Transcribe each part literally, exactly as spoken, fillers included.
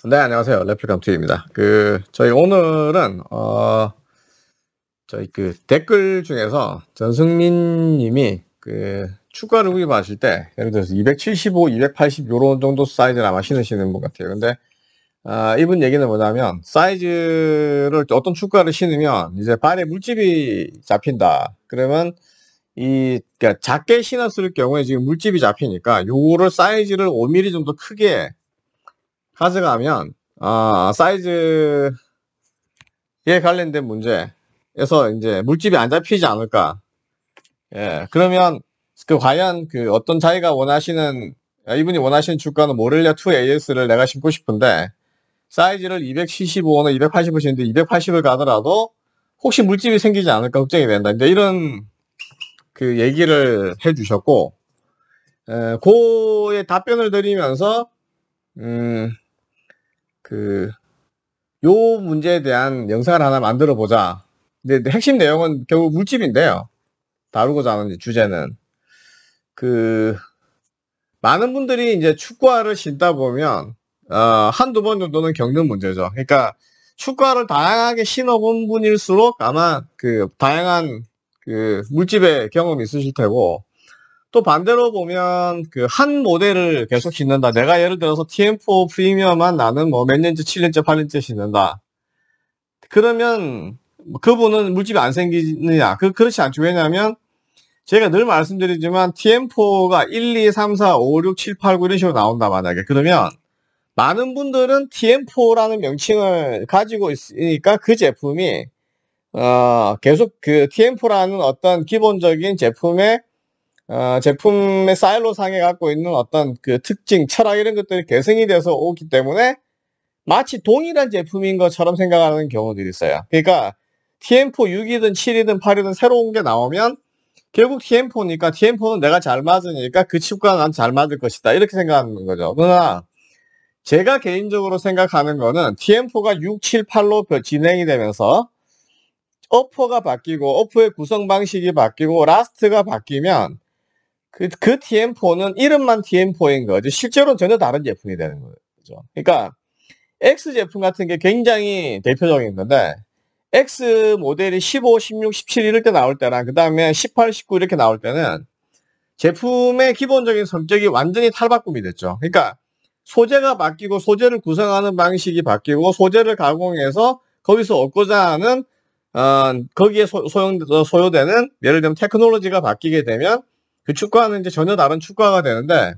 네, 안녕하세요. 레플리캄투입니다. 그, 저희 오늘은, 어, 저희 그 댓글 중에서 전승민 님이 그 축구화를 구입하실 때, 예를 들어서 이백칠십오, 이백팔십 요런 정도 사이즈를 아마 신으시는 분 같아요. 근데, 아, 이분 얘기는 뭐냐면, 사이즈를, 어떤 축구화를 신으면 이제 발에 물집이 잡힌다. 그러면 이, 그러니까 작게 신었을 경우에 지금 물집이 잡히니까 요거를 사이즈를 오 밀리미터 정도 크게 가져가면 아, 사이즈에 관련된 문제에서 이제 물집이 안 잡히지 않을까. 예, 그러면 그 과연 그 어떤 자기가 원하시는 이분이 원하시는 축구는 모렐리아 투 에이에스를 내가 신고 싶은데 사이즈를 이백칠십오나 이백팔십을 신는데 이백팔십을 가더라도 혹시 물집이 생기지 않을까 걱정이 된다. 이제 이런 그 얘기를 해주셨고, 에, 그에 답변을 드리면서 음. 그, 요 문제에 대한 영상을 하나 만들어 보자. 근데 핵심 내용은 결국 물집인데요. 다루고자 하는 주제는. 그, 많은 분들이 이제 축구화를 신다 보면, 어, 한두 번 정도는 겪는 문제죠. 그러니까, 축구화를 다양하게 신어본 분일수록 아마 그, 다양한 그, 물집의 경험이 있으실 테고, 또 반대로 보면 그 한 모델을 계속 신는다. 내가 예를 들어서 티엠포 프리미엄만 나는 뭐 몇 년째, 칠 년째, 팔 년째 신는다. 그러면 그분은 물집이 안 생기느냐? 그, 그렇지 않죠. 왜냐하면 제가 늘 말씀드리지만 티엠포가 일, 이, 삼, 사, 오, 육, 칠, 팔, 구 이런 식으로 나온다 만약에. 그러면 많은 분들은 티엠포라는 명칭을 가지고 있으니까 그 제품이 어, 계속 그 티엠포라는 어떤 기본적인 제품의 어, 제품의 사일로상에 갖고 있는 어떤 그 특징, 철학 이런 것들이 계승이 돼서 오기 때문에 마치 동일한 제품인 것처럼 생각하는 경우들이 있어요. 그러니까 티엠포 육이든 칠이든 팔이든 새로운 게 나오면 결국 티엠포니까 티엠포는 내가 잘 맞으니까 그 축구가 난 잘 맞을 것이다. 이렇게 생각하는 거죠. 그러나 제가 개인적으로 생각하는 거는 티엠포가 육, 칠, 팔로 진행이 되면서 어퍼가 바뀌고 어퍼의 구성 방식이 바뀌고 라스트가 바뀌면 그, 그 티엠포는 이름만 티엠포인 거지 실제로는 전혀 다른 제품이 되는 거죠. 그러니까 X 제품 같은 게 굉장히 대표적인 건데 X 모델이 십오, 십육, 십칠 이럴 때 나올 때랑 그 다음에 십팔, 십구 이렇게 나올 때는 제품의 기본적인 성격이 완전히 탈바꿈이 됐죠. 그러니까 소재가 바뀌고 소재를 구성하는 방식이 바뀌고 소재를 가공해서 거기서 얻고자 하는 어, 거기에 소, 소용, 소요되는 예를 들면 테크놀로지가 바뀌게 되면 그 축구화는 이제 전혀 다른 축구화가 되는데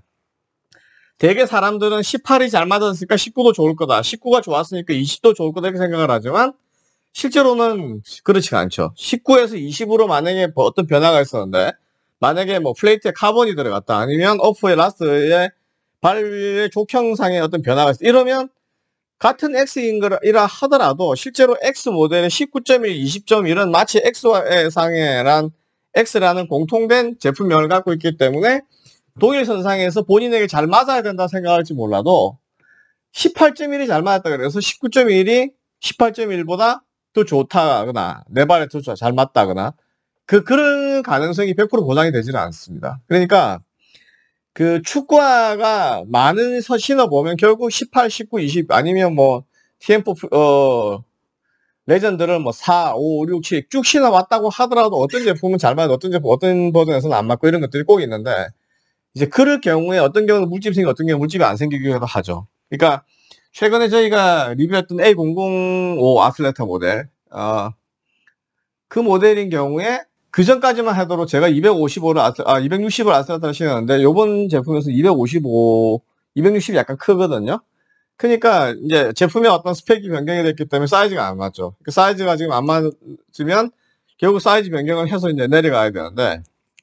대개 사람들은 십팔이 잘 맞았으니까 십구도 좋을 거다. 십구가 좋았으니까 이십도 좋을 거다 이렇게 생각을 하지만 실제로는 그렇지가 않죠. 십구에서 이십으로 만약에 어떤 변화가 있었는데 만약에 뭐 플레이트에 카본이 들어갔다 아니면 어프의 라스트에 발의 족형상의 어떤 변화가 있어 이러면 같은 X인 거라 하더라도 실제로 X 모델의 십구 점 일, 이십 점 일은 마치 X상에란 X라는 공통된 제품명을 갖고 있기 때문에 동일선상에서 본인에게 잘 맞아야 된다 생각할지 몰라도 십팔 점 일이 잘 맞았다 그래서 십구 점 일이 십팔 점 일보다 더 좋다거나 내 발에 더 잘 맞다거나 그 그런 가능성이 백 퍼센트 보장이 되지는 않습니다. 그러니까 그 축구화가 많은 서 신어보면 결국 십팔, 십구, 이십 아니면 뭐 티엠포 어 레전드를 뭐 사, 오, 육, 칠 쭉 신어왔다고 하더라도 어떤 제품은 잘 맞고 어떤 제품 어떤 버전에서는 안 맞고 이런 것들이 꼭 있는데 이제 그럴 경우에 어떤 경우는 물집이 생기고 어떤 경우는 물집이 안 생기기도 하죠. 그러니까 최근에 저희가 리뷰했던 에이 공공오 아슬레타 모델 어, 그 모델인 경우에 그 전까지만 하도록 제가 이백오십오를 아슬, 아 이백육십을 아슬레타를 신었는데 요번 제품에서 이백오십오, 이백육십이 약간 크거든요. 그러니까 이제 제품의 어떤 스펙이 변경이 됐기 때문에 사이즈가 안 맞죠. 그 사이즈가 지금 안 맞으면 결국 사이즈 변경을 해서 이제 내려가야 되는데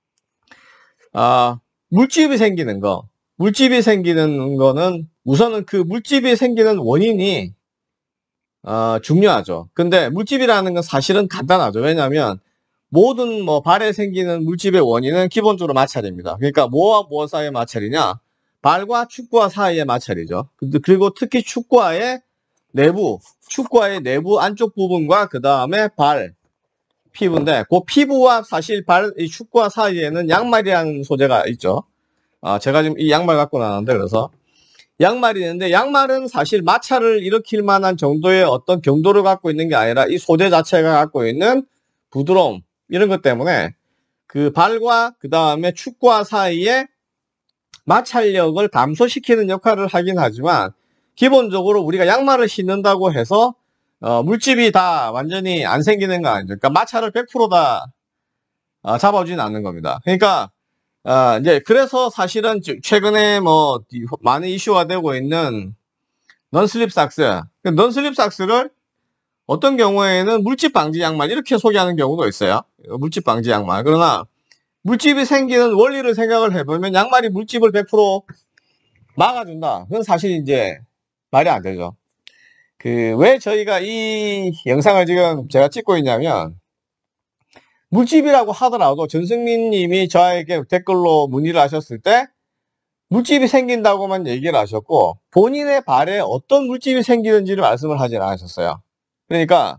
아 물집이 생기는 거, 물집이 생기는 거는 우선은 그 물집이 생기는 원인이 어, 중요하죠. 근데 물집이라는 건 사실은 간단하죠. 왜냐하면 모든 뭐 발에 생기는 물집의 원인은 기본적으로 마찰입니다. 그러니까 뭐와 뭐 사이의 마찰이냐? 발과 축구화 사이의 마찰이죠. 그리고 특히 축구화의 내부, 축구화의 내부 안쪽 부분과 그 다음에 발, 피부인데 그 피부와 사실 발, 이 축구화 사이에는 양말이라는 소재가 있죠. 아, 제가 지금 이 양말 갖고 나왔는데 그래서 양말이 있는데 양말은 사실 마찰을 일으킬 만한 정도의 어떤 경도를 갖고 있는 게 아니라 이 소재 자체가 갖고 있는 부드러움 이런 것 때문에 그 발과 그 다음에 축과 사이에 마찰력을 감소시키는 역할을 하긴 하지만 기본적으로 우리가 양말을 신는다고 해서 어, 물집이 다 완전히 안 생기는 거 아니죠. 그러니까 마찰을 백 퍼센트 다 어, 잡아주진 않는 겁니다. 그러니까 어, 이제 그래서 사실은 최근에 뭐 많은 이슈가 되고 있는 넌슬립 삭스, 넌슬립 삭스를 어떤 경우에는 물집 방지 양말 이렇게 소개하는 경우도 있어요. 물집 방지 양말. 그러나 물집이 생기는 원리를 생각을 해보면 양말이 물집을 백 퍼센트 막아준다. 그건 사실 이제 말이 안 되죠. 그 왜 저희가 이 영상을 지금 제가 찍고 있냐면 물집이라고 하더라도 전승민 님이 저에게 댓글로 문의를 하셨을 때 물집이 생긴다고만 얘기를 하셨고 본인의 발에 어떤 물집이 생기는지를 말씀을 하진 않으셨어요. 그러니까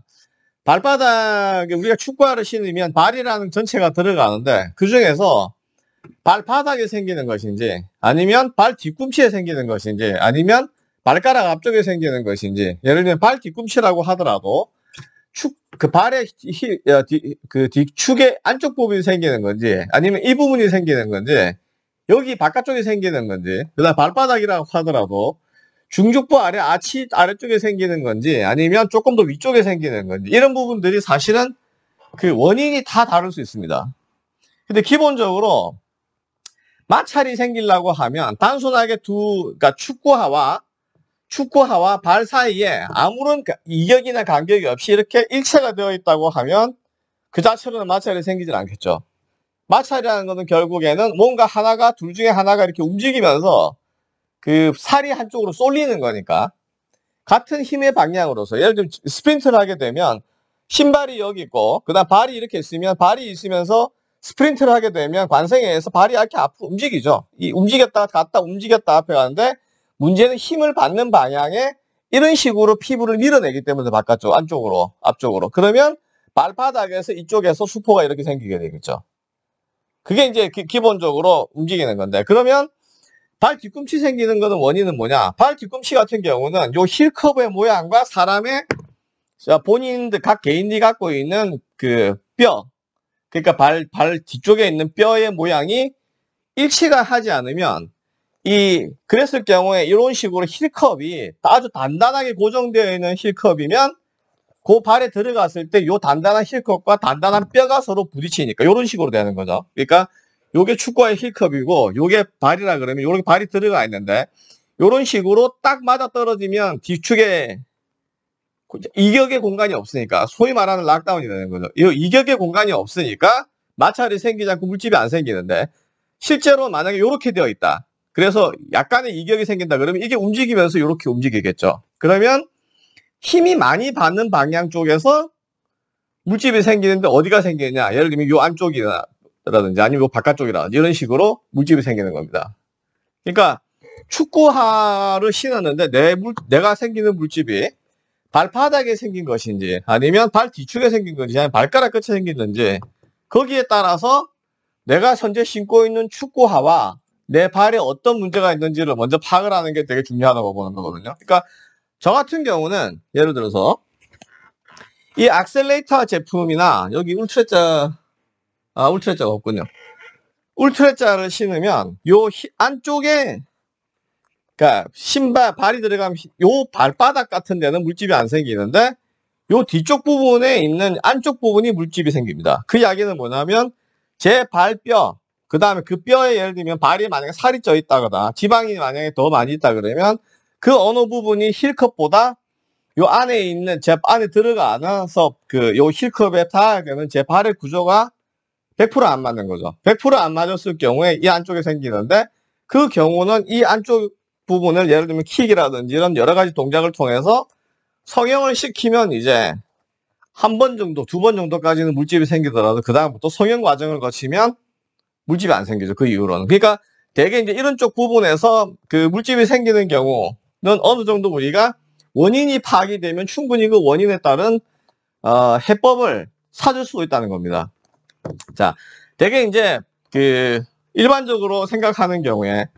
발바닥에 우리가 축구화를 신으면 발이라는 전체가 들어가는데 그 중에서 발바닥에 생기는 것인지 아니면 발 뒤꿈치에 생기는 것인지 아니면 발가락 앞쪽에 생기는 것인지 예를 들면 발 뒤꿈치라고 하더라도 축, 그 발의 히, 뒤, 그 뒤축의 안쪽 부분이 생기는 건지 아니면 이 부분이 생기는 건지 여기 바깥쪽에 생기는 건지 그 다음 발바닥이라고 하더라도 중족부 아래 아치 아래쪽에 생기는 건지 아니면 조금 더 위쪽에 생기는 건지 이런 부분들이 사실은 그 원인이 다 다를 수 있습니다. 근데 기본적으로 마찰이 생기려고 하면 단순하게 두 그러니까 축구화와 축구화와 발 사이에 아무런 이격이나 간격이 없이 이렇게 일체가 되어 있다고 하면 그 자체로는 마찰이 생기질 않겠죠. 마찰이라는 것은 결국에는 뭔가 하나가 둘 중에 하나가 이렇게 움직이면서 그 살이 한쪽으로 쏠리는 거니까 같은 힘의 방향으로서 예를 들면 스프린트를 하게 되면 신발이 여기 있고 그 다음 발이 이렇게 있으면 발이 있으면서 스프린트를 하게 되면 관성에 의해서 발이 이렇게 앞으로 움직이죠. 이 움직였다 갔다 움직였다 앞에 가는데 문제는 힘을 받는 방향에 이런 식으로 피부를 밀어내기 때문에 바깥쪽 안쪽으로 앞쪽으로 그러면 발바닥에서 이쪽에서 수포가 이렇게 생기게 되겠죠. 그게 이제 기, 기본적으로 움직이는 건데 그러면 발 뒤꿈치 생기는 거는 원인은 뭐냐? 발 뒤꿈치 같은 경우는 요 힐 커브의 모양과 사람의 본인들 각 개인이 갖고 있는 그 뼈, 그러니까 발, 발 뒤쪽에 있는 뼈의 모양이 일치가 하지 않으면 이 그랬을 경우에 이런 식으로 힐컵이 아주 단단하게 고정되어 있는 힐컵이면 그 발에 들어갔을 때 요 단단한 힐컵과 단단한 뼈가 서로 부딪히니까 이런 식으로 되는 거죠. 그러니까 요게 축구화의 힐컵이고 요게 발이라 그러면 요렇게 발이 들어가 있는데 요런 식으로 딱 맞아 떨어지면 뒤축에 이격의 공간이 없으니까 소위 말하는 락다운이 되는 거죠. 이 이격의 공간이 없으니까 마찰이 생기지 않고 물집이 안 생기는데 실제로 만약에 요렇게 되어 있다. 그래서 약간의 이격이 생긴다 그러면 이게 움직이면서 요렇게 움직이겠죠. 그러면 힘이 많이 받는 방향 쪽에서 물집이 생기는데 어디가 생기느냐. 예를 들면 요 안쪽이나 라든지 아니면 바깥쪽이라든지 이런 식으로 물집이 생기는 겁니다. 그러니까 축구화를 신었는데 내 물, 내가 생기는 물집이 발바닥에 생긴 것인지 아니면 발 뒤축에 생긴 건지 아니면 발가락 끝에 생긴 건지 거기에 따라서 내가 현재 신고 있는 축구화와 내 발에 어떤 문제가 있는지를 먼저 파악을 하는 게 되게 중요하다고 보는 거거든요. 그러니까 저 같은 경우는 예를 들어서 이 악셀레이터 제품이나 여기 울트라자 아, 울트라자가 없군요. 울트라자를 신으면 요 히, 안쪽에 그러니까 신발 발이 들어가면 요 발바닥 같은 데는 물집이 안 생기는데 요 뒤쪽 부분에 있는 안쪽 부분이 물집이 생깁니다. 그 이야기는 뭐냐면 제 발뼈 그 다음에 그 뼈에 예를 들면 발이 만약에 살이 쪄 있다거나 지방이 만약에 더 많이 있다 그러면 그 어느 부분이 힐컵보다 요 안에 있는 제 안에 들어가서 그 요 힐컵에 닿으면 제 발의 구조가 백 퍼센트 안 맞는 거죠. 백 퍼센트 안 맞았을 경우에 이 안쪽에 생기는데 그 경우는 이 안쪽 부분을 예를 들면 킥이라든지 이런 여러 가지 동작을 통해서 성형을 시키면 이제 한 번 정도, 두 번 정도까지는 물집이 생기더라도 그 다음부터 성형 과정을 거치면 물집이 안 생기죠. 그 이후로는. 그러니까 대개 이제 이런 쪽 부분에서 그 물집이 생기는 경우는 어느 정도 우리가 원인이 파악이 되면 충분히 그 원인에 따른 어, 해법을 찾을 수 있다는 겁니다. 자, 되게 이제 그 일반적으로 생각하는 경우에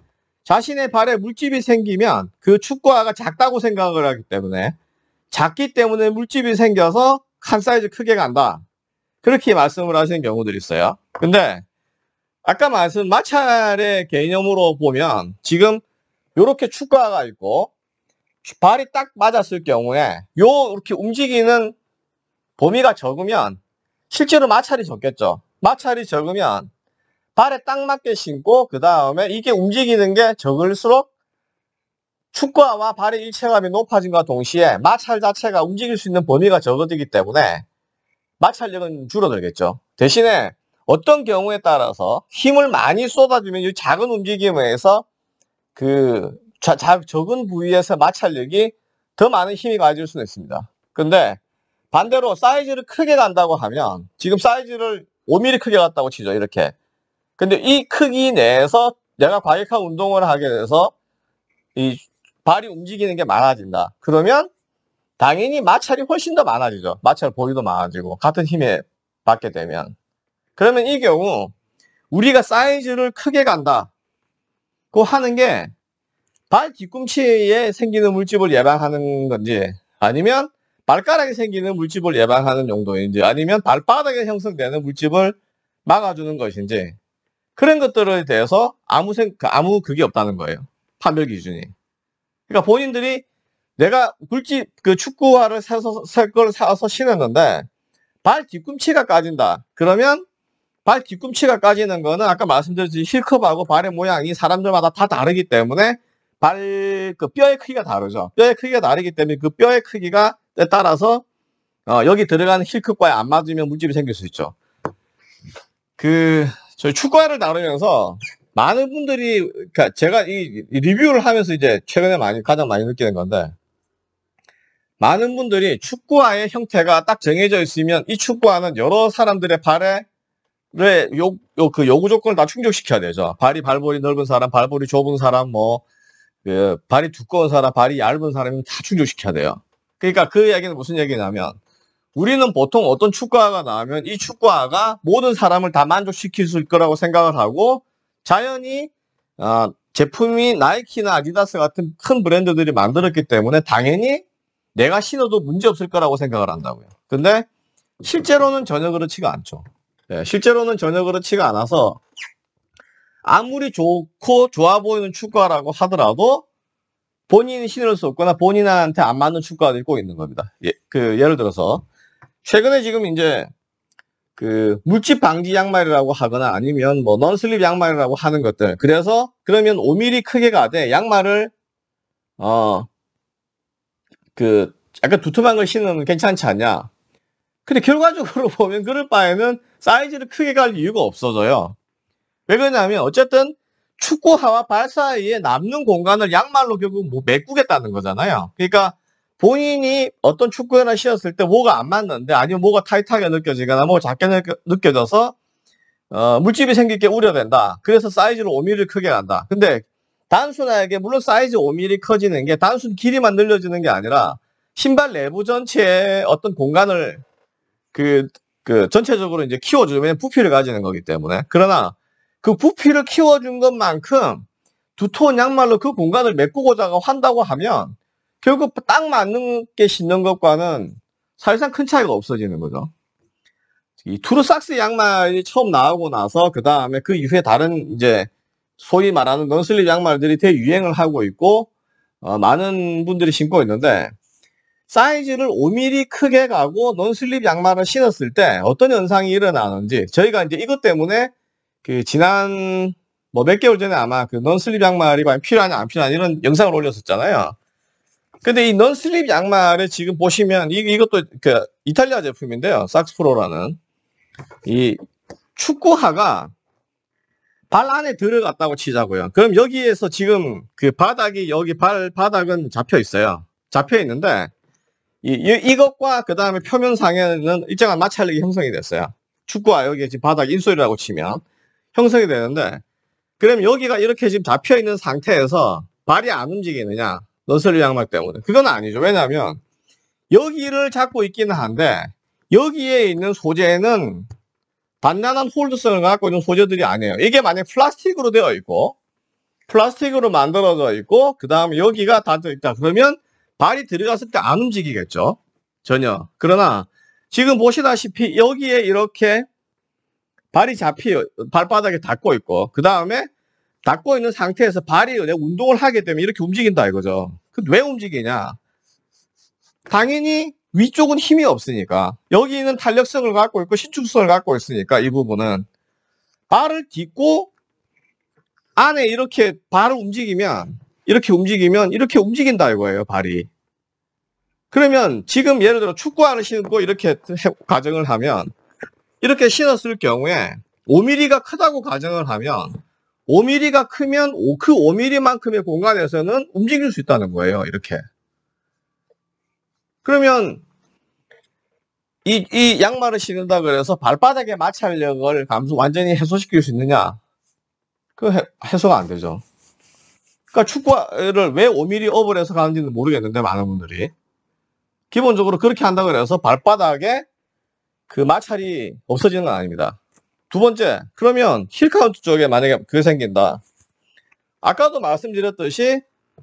자신의 발에 물집이 생기면 그 축구화가 작다고 생각을 하기 때문에 작기 때문에 물집이 생겨서 한 사이즈 크게 간다. 그렇게 말씀을 하시는 경우들이 있어요. 근데 아까 말씀 마찰의 개념으로 보면 지금 이렇게 축구화가 있고 발이 딱 맞았을 경우에 요 이렇게 움직이는 범위가 적으면 실제로 마찰이 적겠죠. 마찰이 적으면 발에 딱 맞게 신고 그 다음에 이게 움직이는 게 적을수록 축구화와 발의 일체감이 높아진과 동시에 마찰 자체가 움직일 수 있는 범위가 적어지기 때문에 마찰력은 줄어들겠죠. 대신에 어떤 경우에 따라서 힘을 많이 쏟아주면 이 작은 움직임에 의해서 그 자, 자, 적은 부위에서 마찰력이 더 많은 힘이 가해질 수는 있습니다. 근데 반대로 사이즈를 크게 간다고 하면 지금 사이즈를 오 밀리미터 크게 갔다고 치죠. 이렇게. 근데 이 크기 내에서 내가 과격한 운동을 하게 돼서 이 발이 움직이는 게 많아진다. 그러면 당연히 마찰이 훨씬 더 많아지죠. 마찰 범위도 많아지고 같은 힘에 받게 되면. 그러면 이 경우 우리가 사이즈를 크게 간다고 하는 게 발 뒤꿈치에 생기는 물집을 예방하는 건지 아니면 발가락에 생기는 물집을 예방하는 용도인지 아니면 발바닥에 형성되는 물집을 막아주는 것인지 그런 것들에 대해서 아무 생, 아무 그게 없다는 거예요. 판별 기준이. 그러니까 본인들이 내가 물집, 그 축구화를 사서, 살 걸 사서 신었는데 발 뒤꿈치가 까진다. 그러면 발 뒤꿈치가 까지는 거는 아까 말씀드렸듯이 힐컵하고 발의 모양이 사람들마다 다 다르기 때문에 발, 그 뼈의 크기가 다르죠. 뼈의 크기가 다르기 때문에 그 뼈의 크기가 따라서 어, 여기 들어가는 힐컵과에 안 맞으면 물집이 생길 수 있죠. 그 저희 축구화를 다루면서 많은 분들이 그러니까 제가 이, 이 리뷰를 하면서 이제 최근에 많이 가장 많이 느끼는 건데 많은 분들이 축구화의 형태가 딱 정해져 있으면 이 축구화는 여러 사람들의 발에 요, 요, 그 요구 조건을 다 충족시켜야 되죠. 발이 발볼이 넓은 사람, 발볼이 좁은 사람, 뭐, 그, 발이 두꺼운 사람, 발이 얇은 사람이 다 충족시켜야 돼요. 그러니까 그 이야기는 무슨 얘기냐면, 우리는 보통 어떤 축구화가 나오면 이 축구화가 모든 사람을 다 만족시킬 수 있을 거라고 생각을 하고, 자연히, 어, 제품이 나이키나 아디다스 같은 큰 브랜드들이 만들었기 때문에 당연히 내가 신어도 문제 없을 거라고 생각을 한다고요. 근데 실제로는 전혀 그렇지가 않죠. 네, 실제로는 전혀 그렇지가 않아서 아무리 좋고 좋아 보이는 축구화라고 하더라도 본인이 신을 수 없거나 본인한테 안 맞는 축구화들이 꼭 있는 겁니다. 예, 그 예를 들어서 최근에 지금 이제 그 물집 방지 양말이라고 하거나 아니면 뭐 넌슬립 양말이라고 하는 것들. 그래서 그러면 오 밀리미터 크게 가되 양말을 어 그 약간 두툼한 걸 신으면 괜찮지 않냐? 근데 결과적으로 보면 그럴 바에는 사이즈를 크게 갈 이유가 없어져요. 왜 그러냐면 어쨌든 축구화와 발 사이에 남는 공간을 양말로 결국 뭐 메꾸겠다는 거잖아요. 그러니까 본인이 어떤 축구화를 신었을 때 뭐가 안 맞는데 아니면 뭐가 타이트하게 느껴지거나 뭐가 작게 느껴져서 어, 물집이 생길 게 우려된다. 그래서 사이즈를 오 밀리미터 크게 간다. 근데 단순하게 물론 사이즈 오 밀리미터 커지는 게 단순 길이만 늘려지는 게 아니라 신발 내부 전체에 어떤 공간을 그, 그, 전체적으로 이제 키워주면 부피를 가지는 거기 때문에. 그러나 그 부피를 키워준 것만큼 두터운 양말로 그 공간을 메꾸고자 한다고 하면 결국 딱 맞는 게 신는 것과는 사실상 큰 차이가 없어지는 거죠. 이 투르삭스 양말이 처음 나오고 나서 그 다음에 그 이후에 다른 이제 소위 말하는 넌슬립 양말들이 대유행을 하고 있고, 어, 많은 분들이 신고 있는데, 사이즈를 오 밀리미터 크게 가고 넌슬립 양말을 신었을 때 어떤 현상이 일어나는지 저희가 이제 이것 때문에 그 지난 뭐 몇 개월 전에 아마 그 넌슬립 양말이 과연 필요하냐 안 필요하냐 이런 영상을 올렸었잖아요. 근데 이 넌슬립 양말을 지금 보시면 이, 이것도 그 이탈리아 제품인데요. sakspro라는 이 축구화가 발 안에 들어갔다고 치자고요. 그럼 여기에서 지금 그 바닥이 여기 발 바닥은 잡혀 있어요. 잡혀 있는데 이, 이, 이것과 그 다음에 표면상에는 일정한 마찰력이 형성이 됐어요. 축구화 여기 지금 바닥 인솔이라고 치면 형성이 되는데, 그럼 여기가 이렇게 지금 잡혀 있는 상태에서 발이 안 움직이느냐? 넌슬립 양말 때문에. 그건 아니죠. 왜냐하면 여기를 잡고 있기는 한데 여기에 있는 소재는 단단한 홀드성을 갖고 있는 소재들이 아니에요. 이게 만약 플라스틱으로 되어 있고 플라스틱으로 만들어져 있고 그 다음에 여기가 닫혀 있다. 그러면 발이 들어갔을 때 안 움직이겠죠. 전혀. 그러나 지금 보시다시피 여기에 이렇게 발이 잡히 발바닥에 닿고 있고 그 다음에 닿고 있는 상태에서 발이 운동을 하게 되면 이렇게 움직인다 이거죠. 왜 움직이냐? 당연히 위쪽은 힘이 없으니까 여기는 탄력성을 갖고 있고 신축성을 갖고 있으니까 이 부분은 발을 딛고 안에 이렇게 발을 움직이면 이렇게 움직이면 이렇게 움직인다 이거예요. 발이. 그러면 지금 예를 들어 축구화를 신고 이렇게 가정을 하면 이렇게 신었을 경우에 오 밀리미터가 크다고 가정을 하면 오 밀리미터가 크면 그 오 밀리미터만큼의 공간에서는 움직일 수 있다는 거예요. 이렇게. 그러면 이, 이 양말을 신는다 그래서 발바닥의 마찰력을 감소, 완전히 해소시킬 수 있느냐? 그 해, 해소가 안 되죠. 그러니까 축구를 왜 오 밀리미터 업을 해서 가는지는 모르겠는데, 많은 분들이. 기본적으로 그렇게 한다고 해서 발바닥에 그 마찰이 없어지는 건 아닙니다. 두 번째, 그러면 힐 카운트 쪽에 만약에 그게 생긴다. 아까도 말씀드렸듯이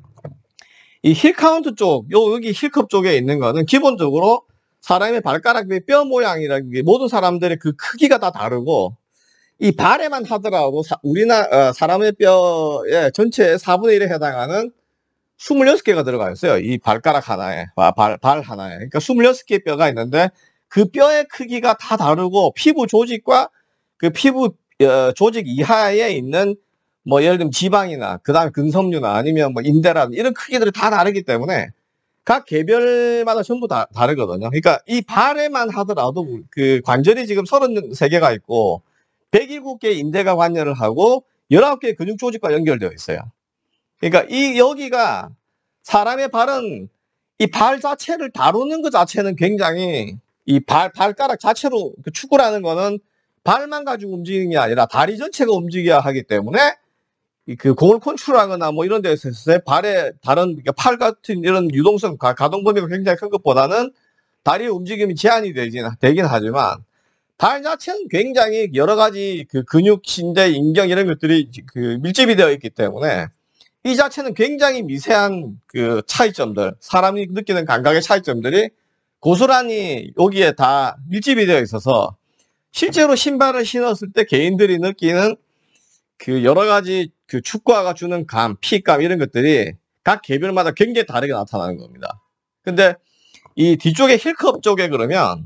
이 힐 카운트 쪽, 요, 여기 힐컵 쪽에 있는 거는 기본적으로 사람의 발가락의 뼈 모양이라는 게 모든 사람들의 그 크기가 다 다르고 이 발에만 하더라도 사, 우리나라 어, 사람의 뼈의 전체의 사분의 일에 해당하는 스물여섯 개가 들어가 있어요. 이 발가락 하나에, 발, 발 하나에. 그러니까 스물여섯 개의 뼈가 있는데 그 뼈의 크기가 다 다르고 피부 조직과 그 피부 어, 조직 이하에 있는 뭐 예를 들면 지방이나 그 다음에 근섬유나 아니면 뭐 인대라든지 이런 크기들이 다 다르기 때문에 각 개별마다 전부 다 다르거든요. 그러니까 이 발에만 하더라도 그 관절이 지금 서른세 개가 있고 백칠 개의 인대가 관여를 하고 열아홉 개의 근육 조직과 연결되어 있어요. 그러니까 이 여기가 사람의 발은 이 발 자체를 다루는 것 자체는 굉장히 이 발, 발가락 자체로 그 축구라는 거는 발만 가지고 움직이는 게 아니라 다리 전체가 움직여야 하기 때문에 그 공을 컨트롤하거나 뭐 이런 데서 발에 다른 그러니까 팔 같은 이런 유동성 가동 범위가 굉장히 큰 것보다는 다리의 움직임이 제한이 되긴, 되긴 하지만 발 자체는 굉장히 여러 가지 그 근육, 신대, 인경 이런 것들이 그 밀집이 되어 있기 때문에 이 자체는 굉장히 미세한 그 차이점들, 사람이 느끼는 감각의 차이점들이 고스란히 여기에 다 밀집이 되어 있어서 실제로 신발을 신었을 때 개인들이 느끼는 그 여러 가지 그 축구화가 주는 감, 피감 이런 것들이 각 개별마다 굉장히 다르게 나타나는 겁니다. 근데 이 뒤쪽에 힐컵 쪽에 그러면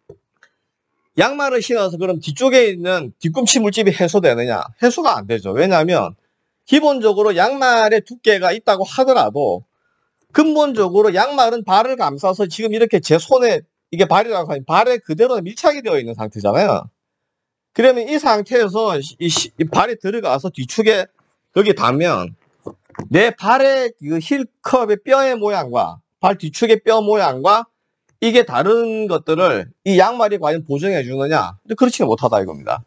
양말을 신어서 그럼 뒤쪽에 있는 뒤꿈치 물집이 해소되느냐? 해소가 안 되죠. 왜냐하면 기본적으로 양말의 두께가 있다고 하더라도 근본적으로 양말은 발을 감싸서 지금 이렇게 제 손에 이게 발이라고 하니 발에 그대로 밀착이 되어 있는 상태잖아요. 그러면 이 상태에서 이, 이 발이 들어가서 뒤축에 거기 닿으면 내 발의 그 힐컵의 뼈의 모양과 발 뒤축의 뼈 모양과 이게 다른 것들을 이 양말이 과연 보정해 주느냐? 근데 그렇지는 못하다 이겁니다.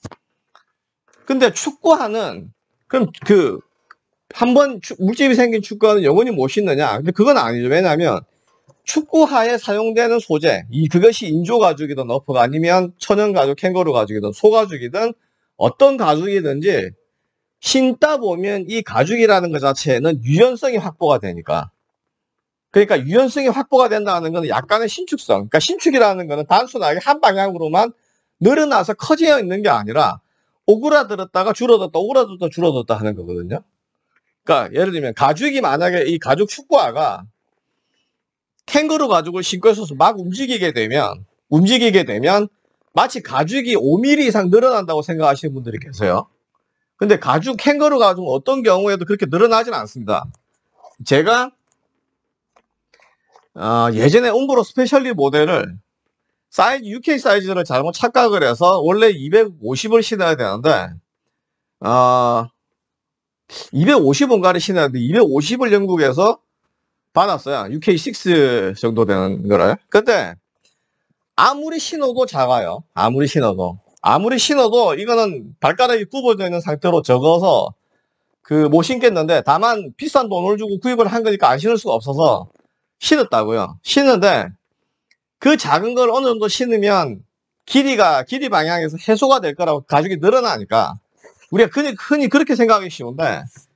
근데 축구화는 그럼 그 한번 물집이 생긴 축구화는 영원히 못 신느냐? 근데 그건 아니죠. 왜냐하면 축구화에 사용되는 소재, 이 그것이 인조 가죽이든 너프가 아니면 천연 가죽, 캥거루 가죽이든 소 가죽이든 어떤 가죽이든지 신다 보면 이 가죽이라는 것 자체는 유연성이 확보가 되니까. 그러니까 유연성이 확보가 된다는 것은 약간의 신축성. 그러니까 신축이라는 것은 단순하게 한 방향으로만 늘어나서 커져 있는 게 아니라 오그라들었다가 줄어들었다, 오그라들었다, 줄어들었다 하는 거거든요. 그러니까 예를 들면 가죽이 만약에 이 가죽 축구화가 캥거루 가죽을 신고 있어서 막 움직이게 되면 움직이게 되면 마치 가죽이 오 밀리미터 이상 늘어난다고 생각하시는 분들이 계세요. 근데 가죽 캥거루 가죽은 어떤 경우에도 그렇게 늘어나진 않습니다. 제가 어, 예전에 옴브로 스페셜리 모델을 사이즈 유케이 사이즈를 잘못 착각을 해서 원래 이백오십을 신어야 되는데 어, 이백오십원가를 신어야 되는데 이백오십을 영국에서 받았어요. 유케이 육 정도 되는 거를. 근데 아무리 신어도 작아요. 아무리 신어도. 아무리 신어도 이거는 발가락이 굽어져 있는 상태로 적어서 그 못 신겠는데 다만 비싼 돈을 주고 구입을 한 거니까 안 신을 수가 없어서 신었다고요. 신는데 그 작은 걸 어느 정도 신으면 길이가 길이 방향에서 해소가 될 거라고 가죽이 늘어나니까 우리가 흔히, 흔히 그렇게 생각하기 쉬운데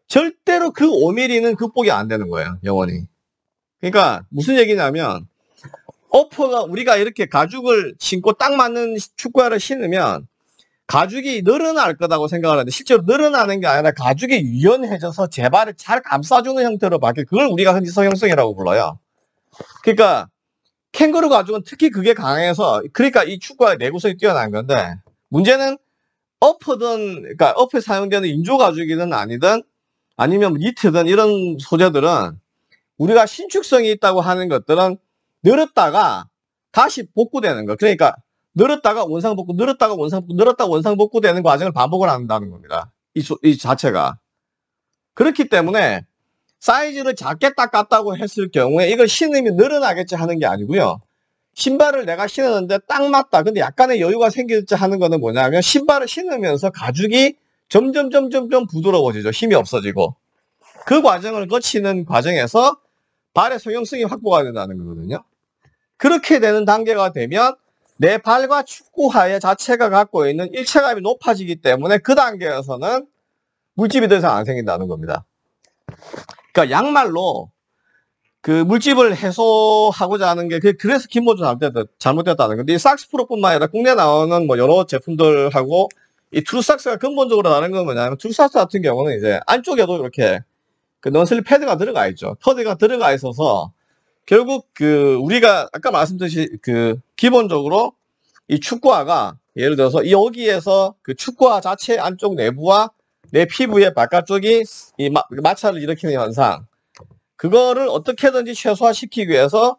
절대로 그 오 밀리미터는 극복이 안 되는 거예요. 영원히. 그러니까 무슨 얘기냐면 어퍼가 우리가 이렇게 가죽을 신고 딱 맞는 축구화를 신으면 가죽이 늘어날 거라고 생각을 하는데 실제로 늘어나는 게 아니라 가죽이 유연해져서 재발을 잘 감싸주는 형태로 바뀌어. 그걸 우리가 흔히 성형성이라고 불러요. 그러니까 캥거루 가죽은 특히 그게 강해서 그러니까 이 축구화의 내구성이 뛰어난 건데 문제는 어퍼든 그러니까 어퍼에 사용되는 인조 가죽이든 아니든 아니면 니트든 이런 소재들은 우리가 신축성이 있다고 하는 것들은 늘었다가 다시 복구되는 거. 그러니까 늘었다가 원상복구, 늘었다가 원상복구, 늘었다가 원상복구 되는 과정을 반복을 한다는 겁니다. 이, 이 자체가. 그렇기 때문에 사이즈를 작게 딱 깠다고 했을 경우에 이걸 신으면 늘어나겠지 하는 게 아니고요. 신발을 내가 신었는데 딱 맞다. 근데 약간의 여유가 생기지 하는 거는 뭐냐면 신발을 신으면서 가죽이 점점 점점 점 부드러워지죠. 힘이 없어지고. 그 과정을 거치는 과정에서 발의 성형성이 확보가 된다는 거거든요. 그렇게 되는 단계가 되면 내 발과 축구화의 자체가 갖고 있는 일체감이 높아지기 때문에 그 단계에서는 물집이 더 이상 안 생긴다는 겁니다. 그러니까 양말로 그 물집을 해소하고자 하는 게 그래서 기본적으로 잘못됐다는 건데 이 삭스프로뿐만 아니라 국내 나오는 뭐 여러 제품들하고 이 트루삭스가 근본적으로 다른 건 뭐냐면 트루삭스 같은 경우는 이제 안쪽에도 이렇게 그 넌슬립 패드가 들어가 있죠. 패드가 들어가 있어서 결국 그 우리가 아까 말씀드린 그 기본적으로 이 축구화가 예를 들어서 여기에서 그 축구화 자체 안쪽 내부와 내 피부의 바깥쪽이 이 마, 마찰을 일으키는 현상 그거를 어떻게든지 최소화시키기 위해서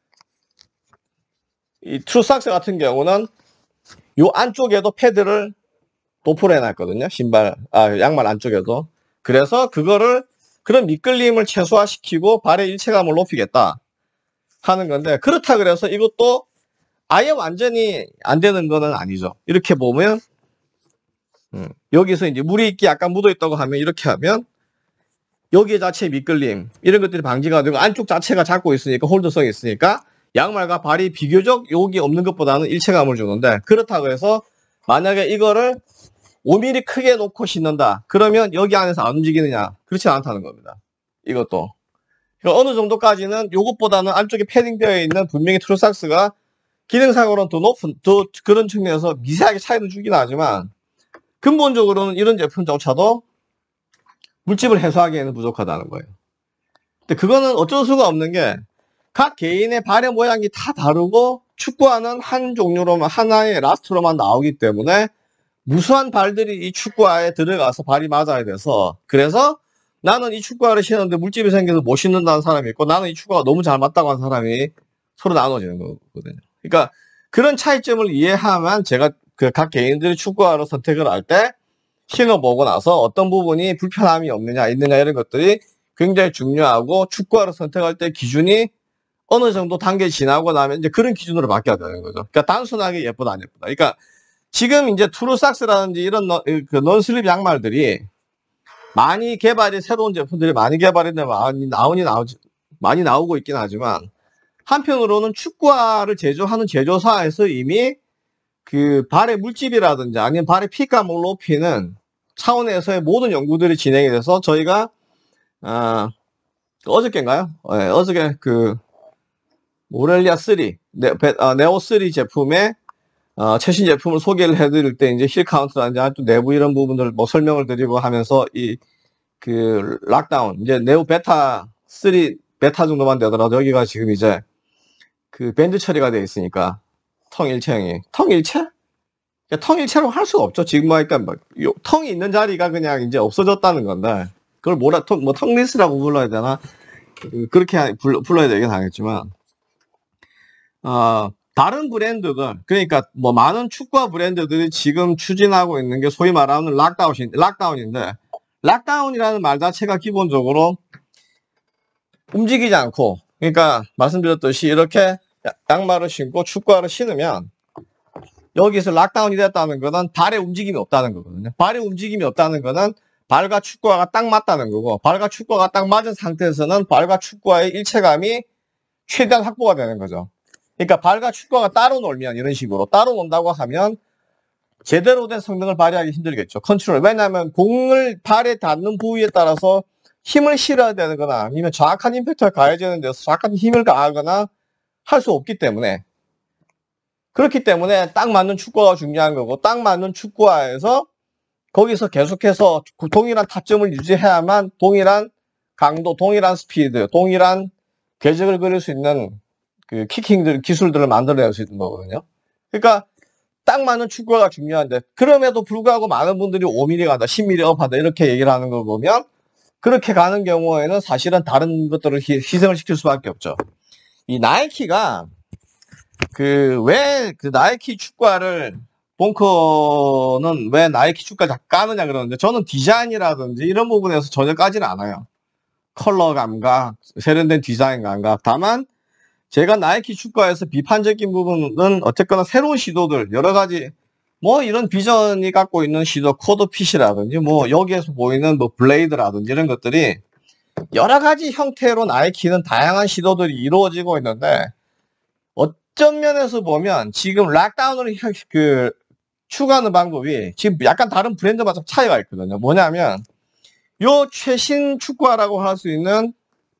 이 트루삭스 같은 경우는 요 안쪽에도 패드를 도포를 해놨거든요. 신발 아 양말 안쪽에도. 그래서 그거를 그런 미끌림을 최소화시키고 발의 일체감을 높이겠다 하는 건데 그렇다 그래서 이것도 아예 완전히 안 되는 거는 아니죠. 이렇게 보면 음, 여기서 이제 물이 있기 약간 묻어 있다고 하면 이렇게 하면 여기 자체 미끌림 이런 것들이 방지가 되고 안쪽 자체가 잡고 있으니까 홀더성이 있으니까 양말과 발이 비교적 여기 없는 것보다는 일체감을 주는데 그렇다고 해서 만약에 이거를 오 밀리미터 크게 놓고 신는다. 그러면 여기 안에서 안 움직이느냐? 그렇지 않다는 겁니다. 이것도. 그러니까 어느 정도까지는 이것보다는 안쪽에 패딩되어 있는 분명히 트루삭스가 기능상으로는 더 높은, 더 그런 측면에서 미세하게 차이는 주긴 하지만 근본적으로는 이런 제품조차도 물집을 해소하기에는 부족하다는 거예요. 근데 그거는 어쩔 수가 없는 게 각 개인의 발의 모양이 다 다르고 축구화는 한 종류로만, 하나의 라스트로만 나오기 때문에 무수한 발들이 이 축구화에 들어가서 발이 맞아야 돼서 그래서 나는 이 축구화를 신었는데 물집이 생겨서 못 신는다는 사람이 있고 나는 이 축구화가 너무 잘 맞다고 하는 사람이 서로 나눠지는 거거든요. 그러니까 그런 차이점을 이해하면 제가 그 각 개인들이 축구화를 선택을 할 때 신어보고 나서 어떤 부분이 불편함이 없느냐 있느냐 이런 것들이 굉장히 중요하고 축구화를 선택할 때 기준이 어느 정도 단계 지나고 나면 이제 그런 기준으로 바뀌어야 되는 거죠. 그러니까 단순하게 예쁘다 안 예쁘다. 그러니까 지금 이제 트루삭스라든지 이런 너, 그 넌슬립 양말들이 많이 개발이 새로운 제품들이 많이 개발인데 많이 나오니 나오지 많이 나오고 있긴 하지만 한편으로는 축구화를 제조하는 제조사에서 이미 그 발의 물집이라든지 아니면 발의 핏감을 높이는 차원에서의 모든 연구들이 진행이 돼서 저희가 아, 어저께인가요? 네, 어저께 그 모렐리아 쓰리 네, 아, 네오 쓰리 제품의 어, 최신 제품을 소개를 해드릴 때 이제 힐 카운트라든지 또 내부 이런 부분들 뭐 설명을 드리고 하면서 이 그 락다운 이제 네오 베타 쓰리 베타 정도만 되더라도 여기가 지금 이제 그 밴드 처리가 되어 있으니까 통일체형이 통일체? 통일체로 할 수가 없죠. 지금 뭐 그러니까 뭐 텅이 있는 자리가 그냥 이제 없어졌다는 건데 그걸 뭐라 통, 뭐 텅리스라고 불러야 되나 그렇게 불러, 불러야 되긴 하겠지만 어. 다른 브랜드들, 그러니까 뭐 많은 축구화 브랜드들이 지금 추진하고 있는 게 소위 말하는 락다운, 락다운인데, 락다운이라는 말 자체가 기본적으로 움직이지 않고, 그러니까 말씀드렸듯이 이렇게 양말을 신고 축구화를 신으면 여기서 락다운이 됐다는 거는 발에 움직임이 없다는 거거든요. 발에 움직임이 없다는 거는 발과 축구화가 딱 맞다는 거고, 발과 축구화가 딱 맞은 상태에서는 발과 축구화의 일체감이 최대한 확보가 되는 거죠. 그러니까 발과 축구화가 따로 놀면 이런 식으로 따로 논다고 하면 제대로 된 성능을 발휘하기 힘들겠죠. 컨트롤. 왜냐하면 공을 발에 닿는 부위에 따라서 힘을 실어야 되거나 아니면 정확한 임팩트가 가해지는 데서 정확한 힘을 가하거나 할 수 없기 때문에, 그렇기 때문에 딱 맞는 축구화가 중요한 거고, 딱 맞는 축구화에서 거기서 계속해서 동일한 타점을 유지해야만 동일한 강도, 동일한 스피드, 동일한 궤적을 그릴 수 있는 그 키킹들, 기술들을 만들어낼 수 있는 거거든요. 그러니까 딱 맞는 축구화가 중요한데, 그럼에도 불구하고 많은 분들이 오 밀리미터 간다, 십 밀리미터 업하다 이렇게 얘기를 하는 걸 보면, 그렇게 가는 경우에는 사실은 다른 것들을 희, 희생을 시킬 수밖에 없죠. 이 나이키가 그 왜 그 나이키 축구화를, 본커는 왜 나이키 축구화를 까느냐 그러는데, 저는 디자인이라든지 이런 부분에서 전혀 까지는 않아요. 컬러 감각, 세련된 디자인 감각. 다만 제가 나이키 축구화에서 비판적인 부분은 어쨌거나 새로운 시도들, 여러 가지 뭐 이런 비전이 갖고 있는 시도, 코드핏이라든지 뭐 여기에서 보이는 뭐 블레이드라든지 이런 것들이 여러 가지 형태로 나이키는 다양한 시도들이 이루어지고 있는데, 어떤 면에서 보면 지금 락다운을 그 추구하는 방법이 지금 약간 다른 브랜드마다 차이가 있거든요. 뭐냐면 요 최신 축구화라고 할 수 있는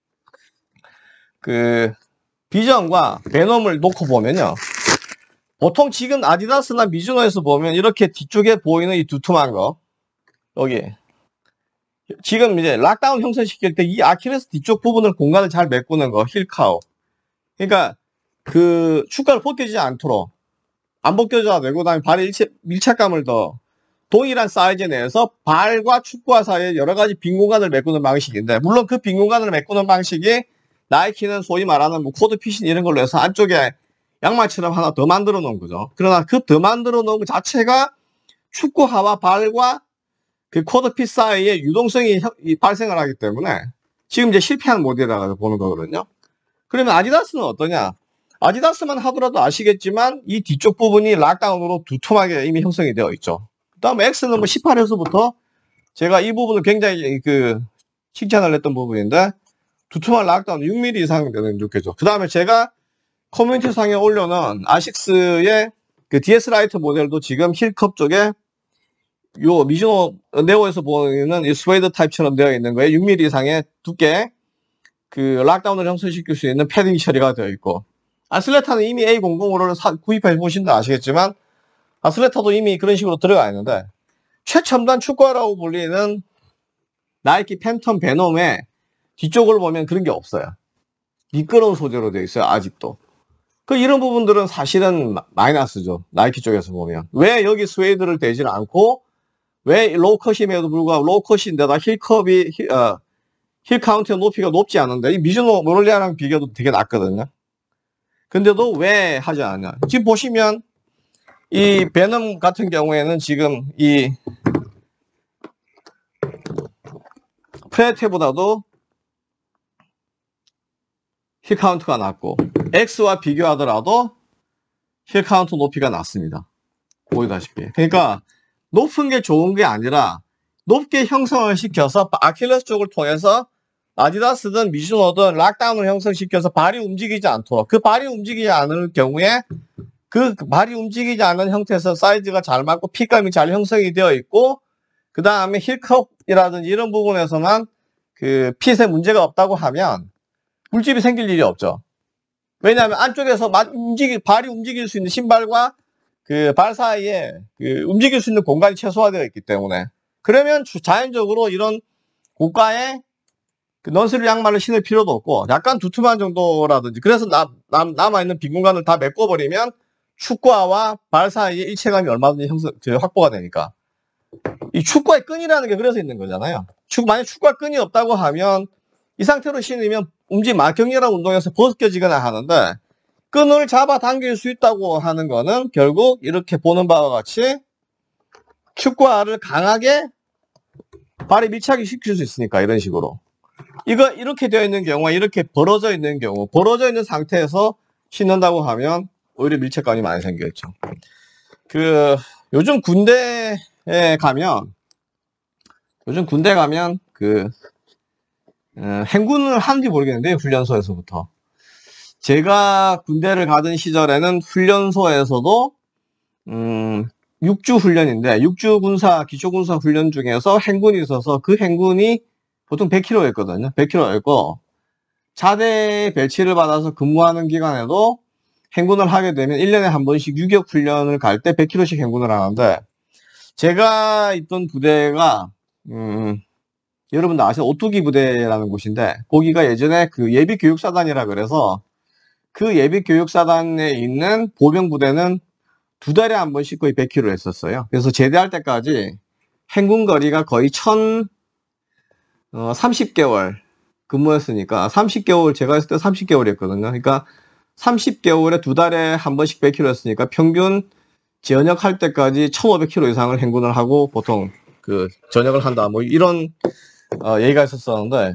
그 비전과 베놈을 놓고 보면요, 보통 지금 아디다스나 미즈노에서 보면 이렇게 뒤쪽에 보이는 이 두툼한 거, 여기 지금 이제 락다운 형성시킬 때 이 아킬레스 뒤쪽 부분을 공간을 잘 메꾸는 거, 힐카우. 그러니까 그 축구를 벗겨지지 않도록 안 벗겨져야 되고, 그다음에 발의 일체, 밀착감을 더 동일한 사이즈 내에서 발과 축구화 사이에 여러 가지 빈 공간을 메꾸는 방식인데, 물론 그 빈 공간을 메꾸는 방식이 나이키는 소위 말하는 뭐 코드 핏인 이런 걸로 해서 안쪽에 양말처럼 하나 더 만들어 놓은 거죠. 그러나 그 더 만들어 놓은 것 자체가 축구화와 발과 그 코드 핏 사이에 유동성이 발생을 하기 때문에 지금 이제 실패한 모델이라고 보는 거거든요. 그러면 아디다스는 어떠냐? 아디다스만 하더라도 아시겠지만 이 뒤쪽 부분이 락다운으로 두툼하게 이미 형성이 되어 있죠. 그 다음에 X는 뭐 십팔 회서부터 제가 이 부분을 굉장히 그 칭찬을 했던 부분인데, 두툼한 락다운 육 밀리미터 이상 되는 육개죠. 그 다음에 제가 커뮤니티 상에 올려놓은 아식스의 그 디에스 라이트 모델도 지금 힐컵 쪽에 요 미즈노 네오에서 보이는 이 스웨이드 타입처럼 되어 있는 거에 육 밀리미터 이상의 두께 그 락다운을 형성시킬 수 있는 패딩 처리가 되어 있고, 아슬레타는 이미 에이 공공오를 구입해 보신다 아시겠지만 아슬레타도 이미 그런 식으로 들어가 있는데, 최첨단 축구화라고 불리는 나이키 팬텀 베놈의 뒤쪽을 보면 그런 게 없어요. 미끄러운 소재로 되어 있어요, 아직도. 그 이런 부분들은 사실은 마이너스죠, 나이키 쪽에서 보면. 왜 여기 스웨이드를 대지 않고, 왜 로우컷임에도 불구하고, 로우컷인데다 힐컵이 힐, 어, 힐 카운트의 높이가 높지 않은데, 이 미즈노 모럴리아랑 비교도 되게 낮거든요. 근데도 왜 하지 않냐? 지금 보시면 이 베놈 같은 경우에는 지금 이 프레테보다도 힐 카운트가 낮고, X와 비교하더라도 힐 카운트 높이가 낮습니다. 보이다시피. 그러니까 높은 게 좋은 게 아니라 높게 형성을 시켜서 아킬레스 쪽을 통해서 아디다스든 미즈노든 락다운을 형성시켜서 발이 움직이지 않도록, 그 발이 움직이지 않을 경우에 그 발이 움직이지 않는 형태에서 사이즈가 잘 맞고 핏감이 잘 형성이 되어 있고, 그 다음에 힐컵이라든지 이런 부분에서만 그 핏에 문제가 없다고 하면 물집이 생길 일이 없죠. 왜냐하면 안쪽에서 움직이, 발이 움직일 수 있는 신발과 그 발 사이에 그 움직일 수 있는 공간이 최소화되어 있기 때문에, 그러면 자연적으로 이런 고가의 그 넌스릴 양말을 신을 필요도 없고, 약간 두툼한 정도라든지, 그래서 남, 남, 남아있는 빈 공간을 다 메꿔버리면 축구화와 발 사이에 일체감이 얼마든지 형성, 확보가 되니까. 이 축구화의 끈이라는 게 그래서 있는 거잖아요. 축, 만약 축구화 끈이 없다고 하면 이 상태로 신으면 움직, 격렬한 운동에서 벗겨지거나 하는데, 끈을 잡아 당길 수 있다고 하는 거는 결국 이렇게 보는 바와 같이 축구화를 강하게 발에 밀착이 시킬 수 있으니까, 이런 식으로. 이거 이렇게 되어 있는 경우와 이렇게 벌어져 있는 경우, 벌어져 있는 상태에서 신는다고 하면 오히려 밀착감이 많이 생기겠죠. 그 요즘 군대에 가면 요즘 군대 가면 그 어, 행군을 하는지 모르겠는데, 훈련소에서부터. 제가 군대를 가던 시절에는 훈련소에서도 음, 육 주 훈련인데 육 주 군사 기초 군사 훈련 중에서 행군이 있어서 그 행군이 보통 백 킬로미터였거든요. 백 킬로미터였고 자대 배치를 받아서 근무하는 기간에도 행군을 하게 되면 일 년에 한 번씩 유격 훈련을 갈 때 백 킬로미터씩 행군을 하는데 제가 있던 부대가 음, 여러분들 아시는 오투기 부대라는 곳인데 거기가 예전에 그 예비교육사단이라 그래서 그 예비교육사단에 있는 보병부대는 두 달에 한 번씩 거의 백 킬로미터를 했었어요. 그래서 제대할 때까지 행군 거리가 거의 천삼십 개월 근무했으니까 삼십 개월 제가 했을 때 삼십 개월이었거든요. 그러니까 삼십 개월에 두 달에 한 번씩 백 킬로미터 했으니까 평균 전역할 때까지 천오백 킬로미터 이상을 행군을 하고 보통 그 전역을 한다 뭐 이런 어, 얘기가 있었었는데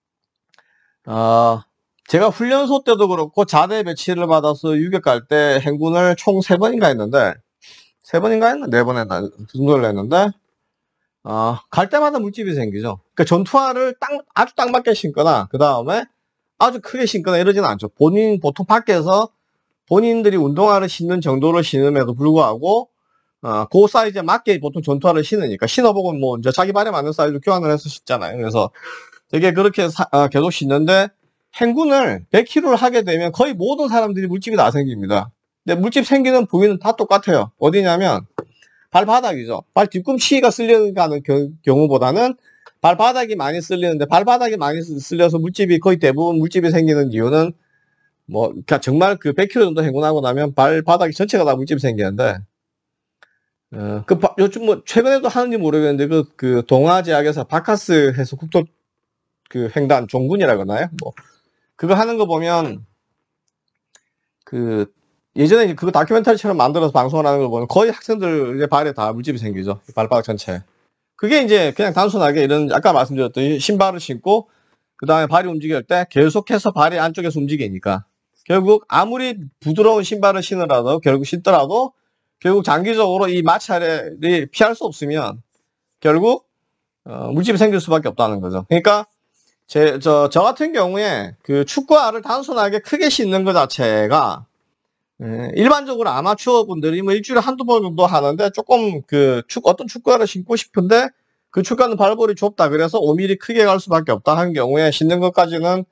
어, 제가 훈련소 때도 그렇고 자대 배치를 받아서 유격 갈 때 행군을 총 세 번인가 했는데 세 번인가 했나? 네 번 했나? 그 정도를 했는데 어, 갈 때마다 물집이 생기죠. 그러니까 전투화를 딱, 아주 딱 맞게 신거나 그 다음에 아주 크게 신거나 이러지는 않죠. 본인 보통 밖에서 본인들이 운동화를 신는 정도로 신음에도 불구하고 어, 그 사이즈에 맞게 보통 전투화를 신으니까 신어보고 뭐 이제 자기 발에 맞는 사이즈로 교환을 해서 신잖아요. 그래서 되게 그렇게 사, 어, 계속 신는데 행군을 백 킬로미터를 하게 되면 거의 모든 사람들이 물집이 다 생깁니다. 근데 물집 생기는 부위는 다 똑같아요. 어디냐면 발바닥이죠. 발 뒤꿈치가 쓸려가는 경우보다는 발바닥이 많이 쓸리는데 발바닥이 많이 쓸려서 물집이 거의 대부분 물집이 생기는 이유는 뭐 그러니까 정말 그 백 킬로미터 정도 행군하고 나면 발바닥이 전체가 다 물집이 생기는데 어, 그 요즘 뭐 최근에도 하는지 모르겠는데 그, 그 동아지역에서 바카스 해서 국도 그 횡단 종군이라 그러나요? 뭐 그거 하는 거 보면 그 예전에 그거 다큐멘터리처럼 만들어서 방송을 하는 걸 보면 거의 학생들의 발에 다 물집이 생기죠. 발바닥 전체에. 그게 이제 그냥 단순하게 이런 아까 말씀드렸던 신발을 신고 그 다음에 발이 움직일 때 계속해서 발이 안쪽에서 움직이니까 결국 아무리 부드러운 신발을 신으라도 결국 신더라도 결국 장기적으로 이 마찰이 피할 수 없으면 결국 어, 물집이 생길 수밖에 없다는 거죠. 그러니까 제, 저, 저 같은 경우에 그 축구화를 단순하게 크게 신는 것 자체가 예, 일반적으로 아마추어 분들이 뭐 일주일에 한두 번 정도 하는데 조금 그 축, 어떤 축구화를 신고 싶은데 그 축구화는 발볼이 좁다 그래서 오 밀리미터 크게 갈 수밖에 없다 하는 경우에 신는 것까지는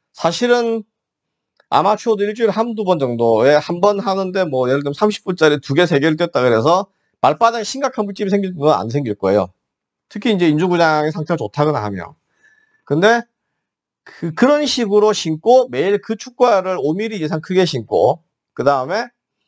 사실은 아마추어도 일주일에 한두 번 정도에 한 번 하는데 뭐 예를 들면 삼십 분짜리 두 개, 세 개를 뗐다 그래서 발바닥에 심각한 물집이 생길 건 안 생길 거예요. 특히 이제 인중구장의 상태가 좋다거나 하면. 근데 그, 그런 식으로 신고 매일 그 축구화를 오 밀리미터 이상 크게 신고 그 다음에